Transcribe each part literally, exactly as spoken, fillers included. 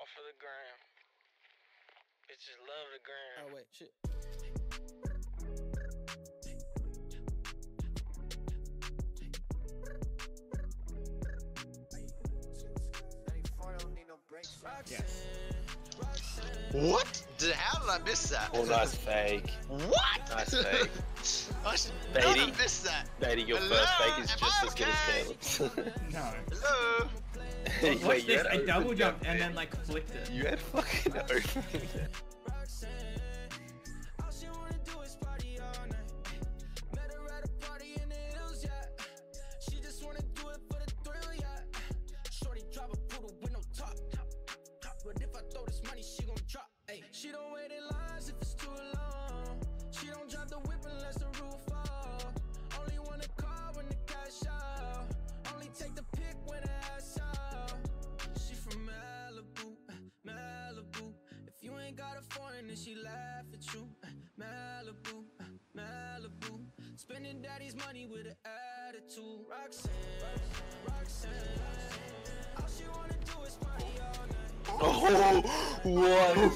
for the gram. Bitches love the gram. Oh, wait, shit. Yes. What? Did, how did I miss that? Oh, nice fake. What? Nice fake. I should Beatty. not have missed that. Beatty, your Hello? first fake is Am just I as good okay? as Caleb's. No. Hello? Watch Wait, you this. had I open double jumped jump, and man. then like flicked it. You had fucking open. She don't wait in lines if it's too long. She don't drop the whip unless the roof fall. Only wanna call when the cash out. Only take the pic when the ass out. She from Malibu, Malibu. If you ain't got a foreign, then she laugh at you. Malibu, Malibu. Spending daddy's money with an attitude. Roxanne, Roxanne. All she wanna do is party all night. Oh, what?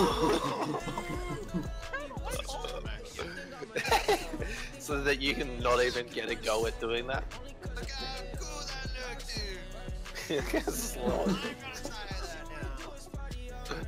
So that you can not even get a go at doing that? Look how cool that look, dude. Slow. I'm gonna try that now.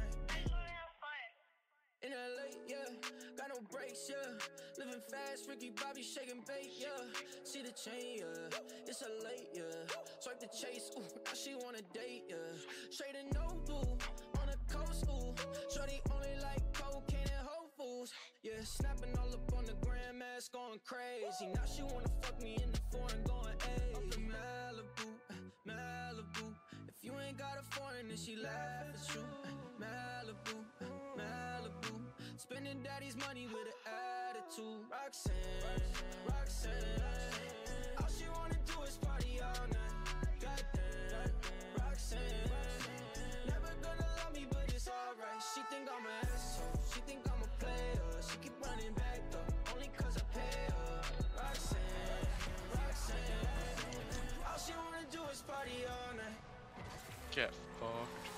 In L A, yeah, got no brakes, yeah. Living fast, Ricky Bobby shaking bait, yeah. See the chain, yeah. It's a late, yeah. Swipe the chase, ooh, now she wanna date, yeah. Straight and no blue, on the coast, ooh. Shorty only like cocaine and Whole Foods, yeah. Snapping all up on the grandmas, going crazy. Now she wanna fuck me in the foreign, going ayy. Up in Malibu, Malibu. If you ain't got a foreign, then she laugh at you. Malibu, Malibu. Spending daddy's money with an attitude. Roxanne, Roxanne. All she wanna do is party all night. Goddamn, Roxanne. Never gonna love me, but it's alright. She think I'm an asshole. She think I'm a player. She keep running back though, only cause I pay her. Roxanne, Roxanne. All she wanna do is party all night. Get fucked.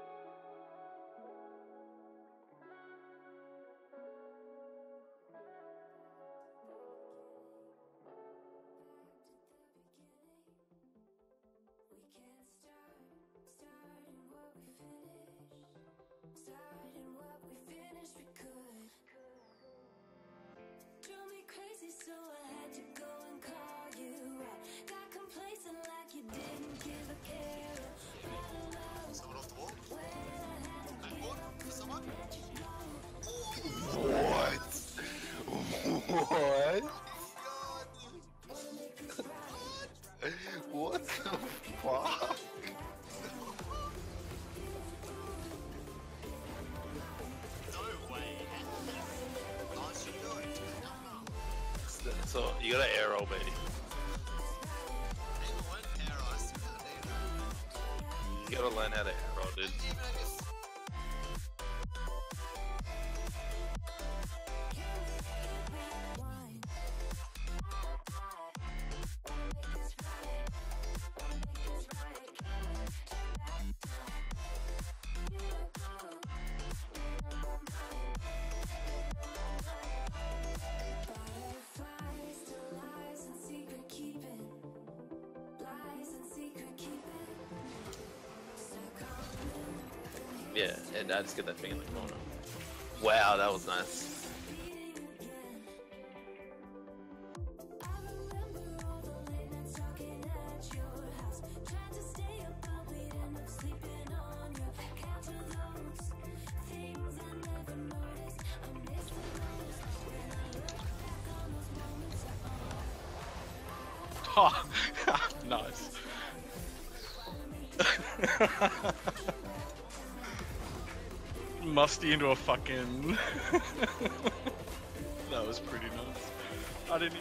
So I had to go and call you out. Got complacent like you didn't give a care. Someone off the wall? Backboard for someone? What? What? What the fuck? No way. Nice, you do it. So, you gotta air roll, baby. You gotta learn how to air roll, dude. Yeah, and I just get that thing in the corner. Wow, that was nice. Oh, nice. Musty into a fucking. That was pretty nice. I didn't.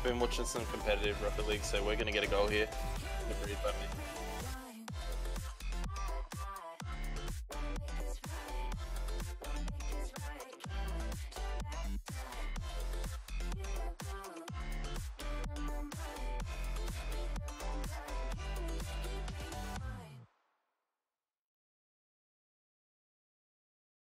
I've been watching some competitive Rocket League, so we're gonna get a goal here. Agreed by me.